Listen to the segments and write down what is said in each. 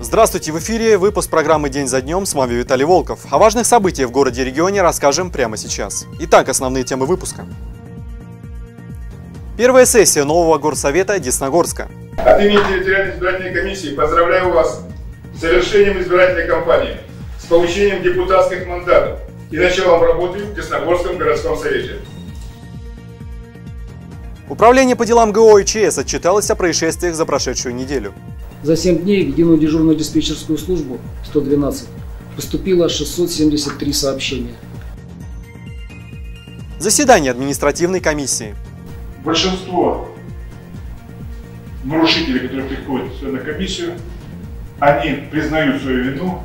Здравствуйте, в эфире выпуск программы «День за днем», с вами Виталий Волков. О важных событиях в городе и регионе расскажем прямо сейчас. Итак, основные темы выпуска. Первая сессия нового горсовета Десногорска. От имени территориальной избирательной комиссии поздравляю вас с завершением избирательной кампании, с получением депутатских мандатов и началом работы в Десногорском городском совете. Управление по делам ГО и ЧС отчиталось о происшествиях за прошедшую неделю. За 7 дней в единую дежурную диспетчерскую службу 112 поступило 673 сообщения. Заседание административной комиссии. Большинство нарушителей, которые приходят на комиссию, они признают свою вину.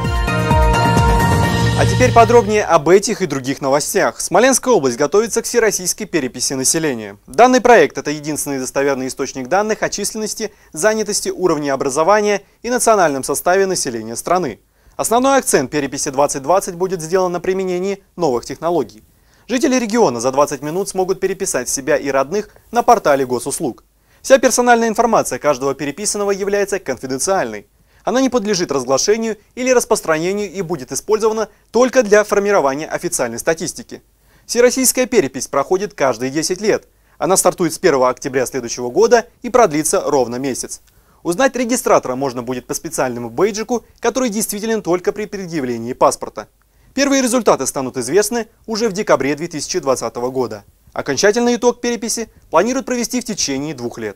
А теперь подробнее об этих и других новостях. Смоленская область готовится к всероссийской переписи населения. Данный проект – это единственный достоверный источник данных о численности, занятости, уровне образования и национальном составе населения страны. Основной акцент переписи 2020 будет сделан на применении новых технологий. Жители региона за 20 минут смогут переписать себя и родных на портале госуслуг. Вся персональная информация каждого переписанного является конфиденциальной. Она не подлежит разглашению или распространению и будет использована только для формирования официальной статистики. Всероссийская перепись проходит каждые 10 лет. Она стартует с 1 октября следующего года и продлится ровно месяц. Узнать регистратора можно будет по специальному бейджику, который действителен только при предъявлении паспорта. Первые результаты станут известны уже в декабре 2020 года. Окончательный итог переписи планируют провести в течение 2 лет.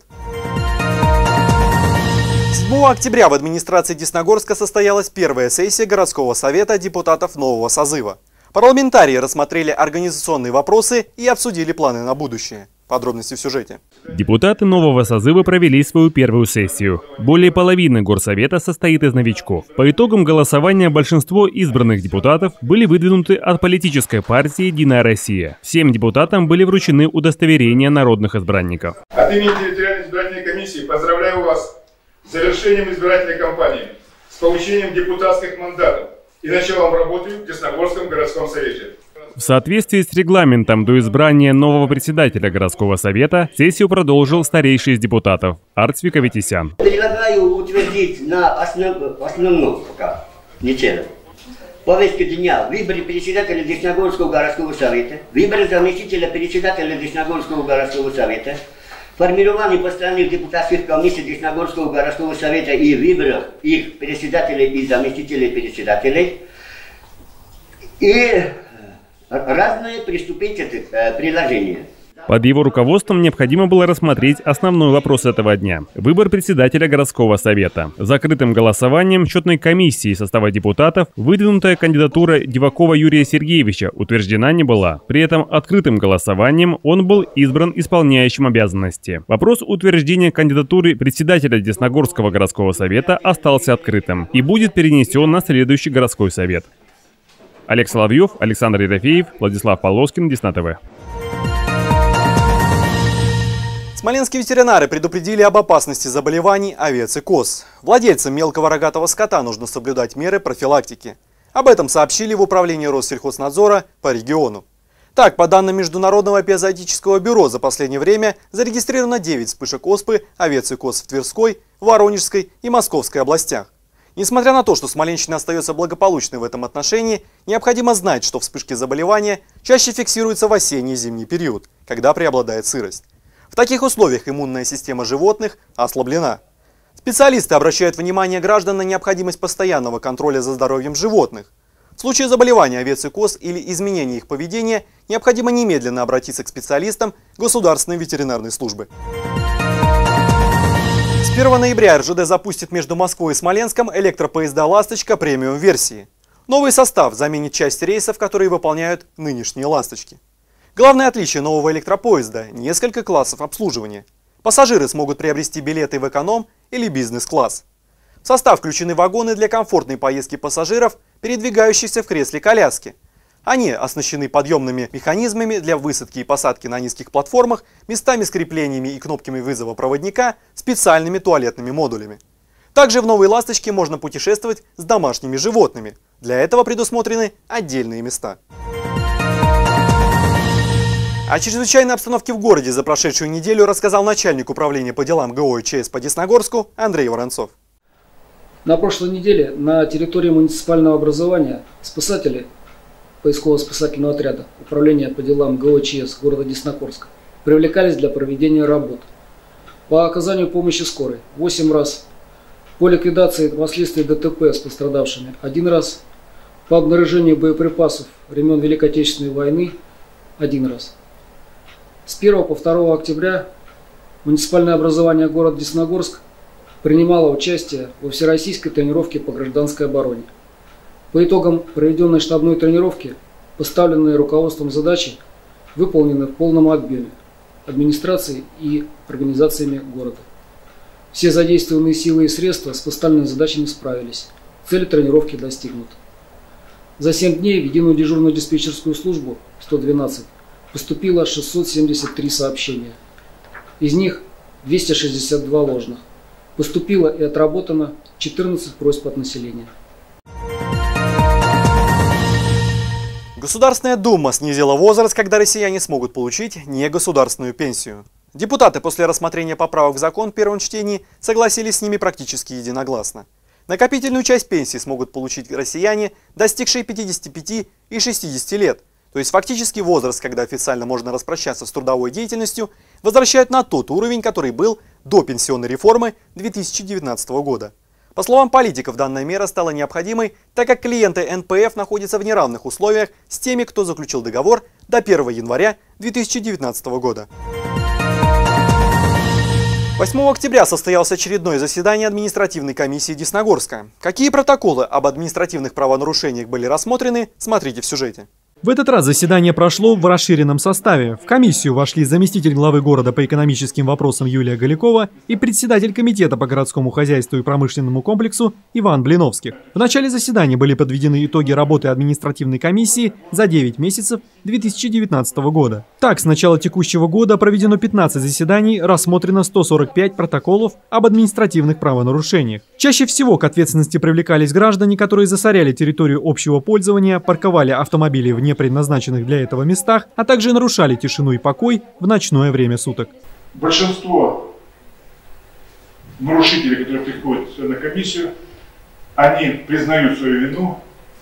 7 октября в администрации Десногорска состоялась первая сессия городского совета депутатов нового созыва. Парламентарии рассмотрели организационные вопросы и обсудили планы на будущее. Подробности в сюжете. Депутаты нового созыва провели свою первую сессию. Более половины горсовета состоит из новичков. По итогам голосования большинство избранных депутатов были выдвинуты от политической партии «Единая Россия». Всем депутатам были вручены удостоверения народных избранников. От имени территориальной избирательной комиссии поздравляю вас с завершением избирательной кампании, с получением депутатских мандатов и началом работы в Десногорском городском совете. В соответствии с регламентом до избрания нового председателя городского совета сессию продолжил старейший из депутатов Арцвик Аветисян. Предлагаю утвердить на основном пока ничего. Повестке дня: выборы председателя Десногорского городского совета, выборы заместителя председателя Десногорского городского совета, формирование постоянных депутатских комиссий Десногорского городского совета и выборах их председателей и заместителей председателей и разные приступить к приложению. Под его руководством необходимо было рассмотреть основной вопрос этого дня – выбор председателя городского совета. Закрытым голосованием счетной комиссии состава депутатов выдвинутая кандидатура Дивакова Юрия Сергеевича утверждена не была. При этом открытым голосованием он был избран исполняющим обязанности. Вопрос утверждения кандидатуры председателя Десногорского городского совета остался открытым и будет перенесен на следующий городской совет. Олег Соловьев, Александр Ерофеев, Владислав Полоскин, Десна ТВ. Смоленские ветеринары предупредили об опасности заболеваний овец и коз. Владельцам мелкого рогатого скота нужно соблюдать меры профилактики. Об этом сообщили в управлении Россельхознадзора по региону. Так, по данным Международного эпизоотического бюро, за последнее время зарегистрировано 9 вспышек оспы овец и коз в Тверской, Воронежской и Московской областях. Несмотря на то, что Смоленщина остается благополучной в этом отношении, необходимо знать, что вспышки заболевания чаще фиксируются в осенний и зимний период, когда преобладает сырость. В таких условиях иммунная система животных ослаблена. Специалисты обращают внимание граждан на необходимость постоянного контроля за здоровьем животных. В случае заболевания овец и коз или изменения их поведения необходимо немедленно обратиться к специалистам Государственной ветеринарной службы. С 1 ноября РЖД запустит между Москвой и Смоленском электропоезда «Ласточка» премиум-версии. Новый состав заменит часть рейсов, которые выполняют нынешние «Ласточки». Главное отличие нового электропоезда – несколько классов обслуживания. Пассажиры смогут приобрести билеты в эконом- или бизнес-класс. В состав включены вагоны для комфортной поездки пассажиров, передвигающихся в кресле коляски. Они оснащены подъемными механизмами для высадки и посадки на низких платформах, местами с креплениями и кнопками вызова проводника, специальными туалетными модулями. Также в новой «Ласточке» можно путешествовать с домашними животными. Для этого предусмотрены отдельные места. О чрезвычайной обстановке в городе за прошедшую неделю рассказал начальник управления по делам ГО и ЧС по Десногорску Андрей Воронцов. На прошлой неделе на территории муниципального образования спасатели поисково-спасательного отряда Управления по делам ГОЧС города Десногорска привлекались для проведения работ по оказанию помощи скорой 8 раз, по ликвидации последствий ДТП с пострадавшими 1 раз, по обнаружению боеприпасов времен Великой Отечественной войны 1 раз. С 1 по 2 октября муниципальное образование города Десногорск принимало участие во всероссийской тренировке по гражданской обороне. По итогам проведенной штабной тренировки поставленные руководством задачи выполнены в полном объеме администрацией и организациями города. Все задействованные силы и средства с поставленными задачами справились. Цели тренировки достигнуты. За 7 дней в единую дежурную диспетчерскую службу 112 поступило 673 сообщения. Из них 262 ложных. Поступило и отработано 14 просьб от населения. Государственная Дума снизила возраст, когда россияне смогут получить негосударственную пенсию. Депутаты после рассмотрения поправок в закон в первом чтении согласились с ними практически единогласно. Накопительную часть пенсии смогут получить россияне, достигшие 55 и 60 лет. То есть фактически возраст, когда официально можно распрощаться с трудовой деятельностью, возвращают на тот уровень, который был до пенсионной реформы 2019 года. По словам политиков, данная мера стала необходимой, так как клиенты НПФ находятся в неравных условиях с теми, кто заключил договор до 1 января 2019 года. 8 октября состоялось очередное заседание административной комиссии Десногорска. Какие протоколы об административных правонарушениях были рассмотрены, смотрите в сюжете. В этот раз заседание прошло в расширенном составе. В комиссию вошли заместитель главы города по экономическим вопросам Юлия Голякова и председатель комитета по городскому хозяйству и промышленному комплексу Иван Блиновских. В начале заседания были подведены итоги работы административной комиссии за 9 месяцев 2019 года. Так, с начала текущего года проведено 15 заседаний, рассмотрено 145 протоколов об административных правонарушениях. Чаще всего к ответственности привлекались граждане, которые засоряли территорию общего пользования, парковали автомобили в непредназначенных для этого местах, а также нарушали тишину и покой в ночное время суток. Большинство нарушителей, которые приходят на комиссию, они признают свою вину,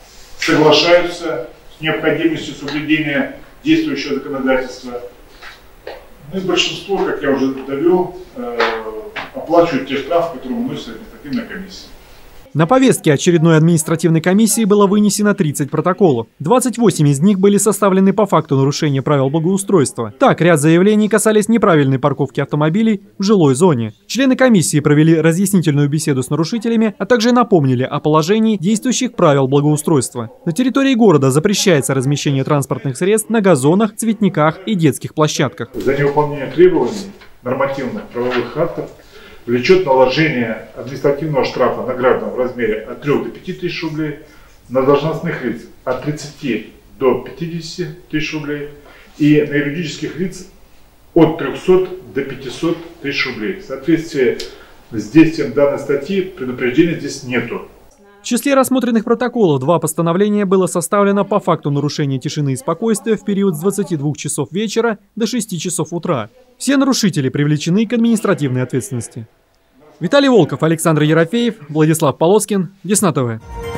соглашаются с необходимостью соблюдения действующего законодательства. Ну и большинство, как я уже довел, оплачивают те штрафы, которые вносит административная комиссия. На повестке очередной административной комиссии было вынесено 30 протоколов. 28 из них были составлены по факту нарушения правил благоустройства. Так, ряд заявлений касались неправильной парковки автомобилей в жилой зоне. Члены комиссии провели разъяснительную беседу с нарушителями, а также напомнили о положении действующих правил благоустройства. На территории города запрещается размещение транспортных средств на газонах, цветниках и детских площадках. За невыполнение требований нормативных правовых актов влечет наложение административного штрафа на граждан в размере от 3 до 5 тысяч рублей, на должностных лиц от 30 до 50 тысяч рублей и на юридических лиц от 300 до 500 тысяч рублей. В соответствии с действием данной статьи предупреждения здесь нету. В числе рассмотренных протоколов 2 постановления было составлено по факту нарушения тишины и спокойствия в период с 22 часов вечера до 6 часов утра. Все нарушители привлечены к административной ответственности. Виталий Волков, Александр Ерофеев, Владислав Полоскин, Десна ТВ.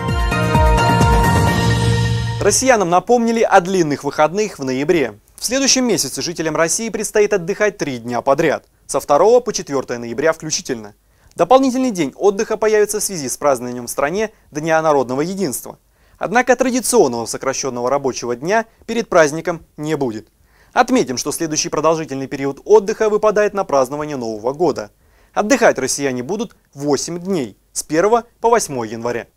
Россиянам напомнили о длинных выходных в ноябре. В следующем месяце жителям России предстоит отдыхать 3 дня подряд, со 2 по 4 ноября включительно. Дополнительный день отдыха появится в связи с празднованием в стране Дня народного единства. Однако традиционного сокращенного рабочего дня перед праздником не будет. Отметим, что следующий продолжительный период отдыха выпадает на празднование Нового года. Отдыхать россияне будут 8 дней, с 1 по 8 января.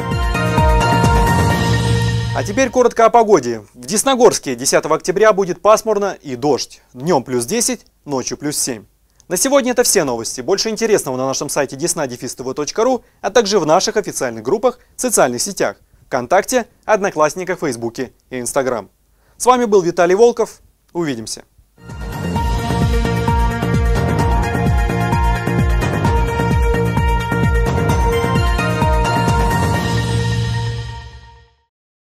А теперь коротко о погоде. В Десногорске 10 октября будет пасмурно и дождь. Днем плюс 10, ночью плюс 7. На сегодня это все новости. Больше интересного на нашем сайте desna-tv.ru, а также в наших официальных группах в социальных сетях ВКонтакте, Одноклассниках, Фейсбуке и Инстаграм. С вами был Виталий Волков. Увидимся.